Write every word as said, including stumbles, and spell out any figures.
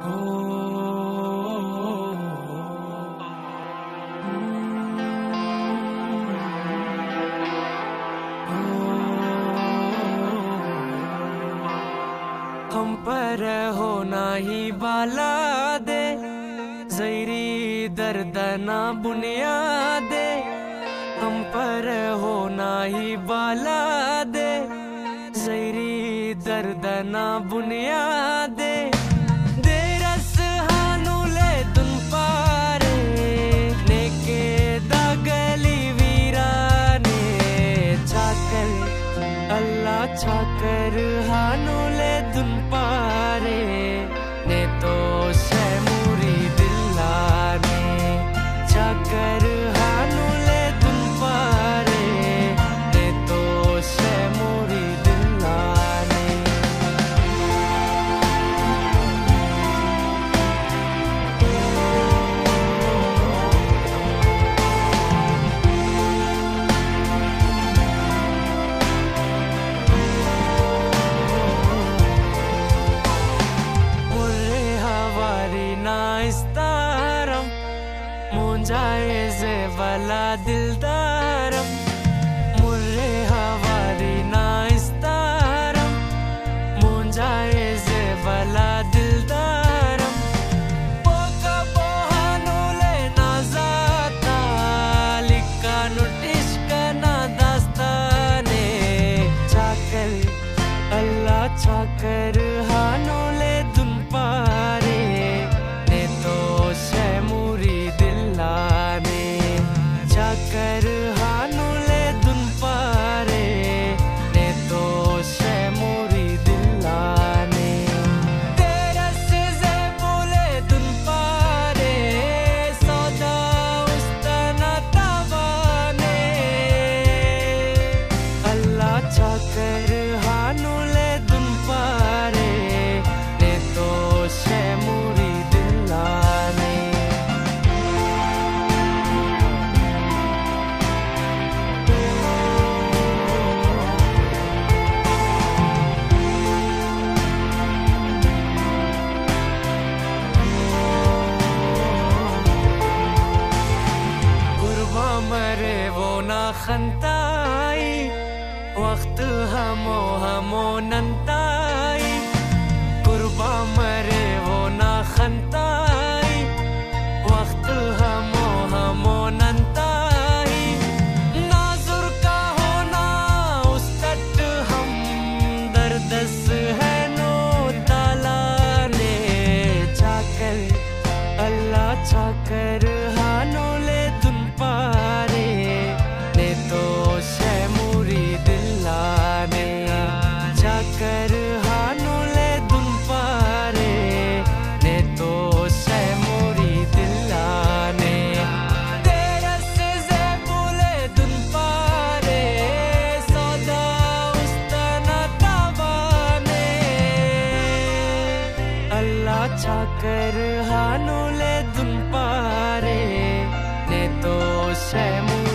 हम पर होना ही बाला दे ज़ैरी दर्द ना बुनियादे। हम पर होना ही बाला दे ज़ैरी दर्द ना बुनियादे। दे रस हानू ले तुम पारे नेके दागली वीराने। छाकर अल्लाह छाकर हानू ले तुम पारे ने तो शैमुरी दिल्लाने। छाकर हानू ले तुम पारे ने तो शैमुरी दिल्लाने। इस्तारम मुंजाए जे वाला दिलदारम। मुर्रे हवारी ना इस्तारम मुंजाए जे वाला दिलदारम। पोका पोहानो ले ना जाता लिका नुटिश्क ना दास्ताने। छाकर अल्लाह छाकर हानो ले तुम पारे शैमुरी दिल्लाने। छाकर हानू ले तुम पारे ने तो शैमुरी दिल्लाने। तेरा से बोले तुम पारे सौदा उस्ताना तावाने। अल्लाह छाकर हानू ले तुम पारे ने तो शैमुरी दिल्लाने। मरे वो ना खंताई वक्त हमो हमो नंताई। कुर्बा मरे वो ना खंताई वक्त हमो हमो नंताई। नाजुर का होना उस तट हम दर्दस है नो तालाने। छाकर अल्लाह छाकर हानो ले तुम पारे ने तो शैमुरी दिल्लाने। छाकर हानू ले तुम पारे ने तो शैमुरी दिल्लाने। तेरा से बोले तुम पारे सौदा उस्ताना तावाने। अल्लाह छाकर हानू ले तुम पारे ने तो शैमुरी